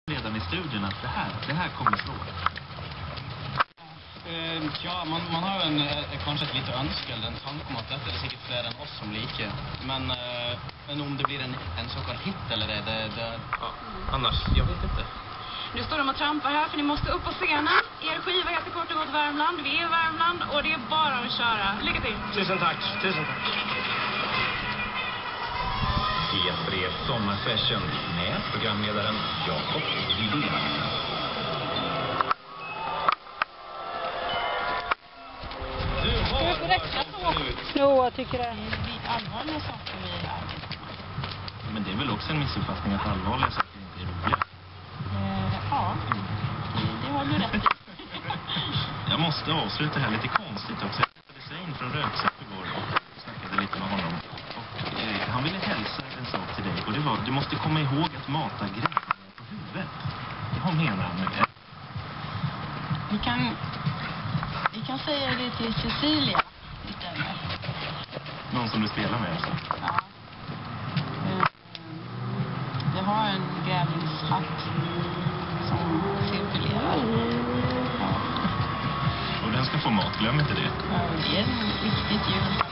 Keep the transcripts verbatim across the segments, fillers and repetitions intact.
redan i studien att det här, det här kommer slå? Uh, ja, man, man har en, kanske ett lite önskan, en tanke om att detta är säkert fler än oss som liker. Men, uh, men om det blir en, en så kallad hit eller det, det, det... Ja, annars, jag vet inte. Nu står de och trampar här för ni måste upp på scenen. Er skiva heter kort och gott Värmland. Vi är Värmland och det är bara att köra. Lycka till! Tusen tack, tusen tack. P tre Sommarsession med programledaren Jakob Widén. Ska vi få räkna så? Jo, jag tycker det. Det är allvarliga saker vi arbetar med. Men det är väl också en missuppfattning att allvarliga saker inte är roliga? Eh, ja, det, det har du rätt i. Jag måste avsluta här lite konstigt också. Jag träffade Sein från Röksläpp igår och snackade lite med honom. Och eh, han ville hälsa en sak till dig. Och det var, du måste komma ihåg att mata grejerna på huvudet. Vad menar han med det? Vi kan, vi kan säga det till Cecilia istället. Någon som du spelar med alltså? Ja. Eh, vi har en grävlingshatt som cirkulerar. Ja. Och den ska få mat, glöm inte det. Ja, det är ett viktigt djur.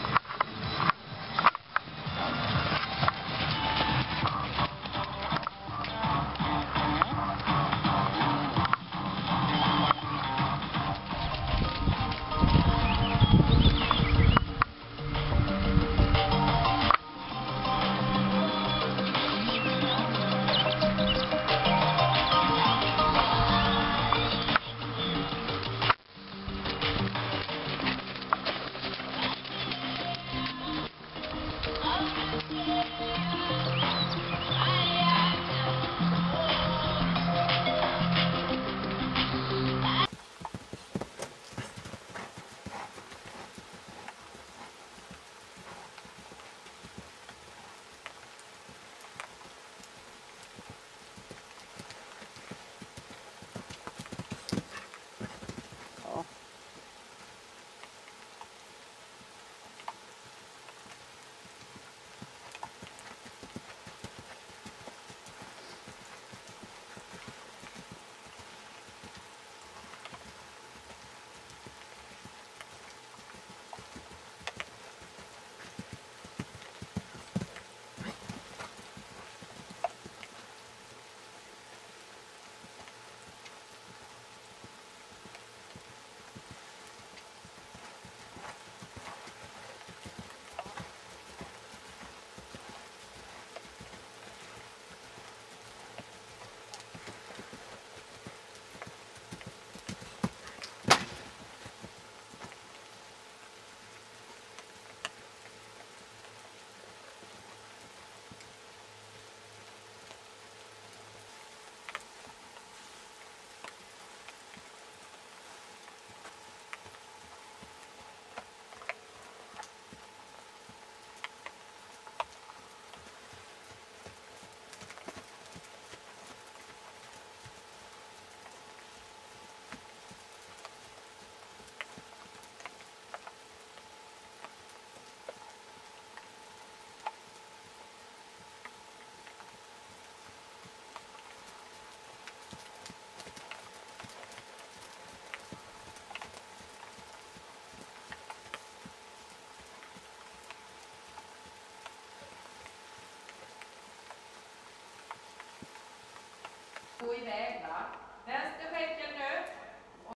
Gå iväg va?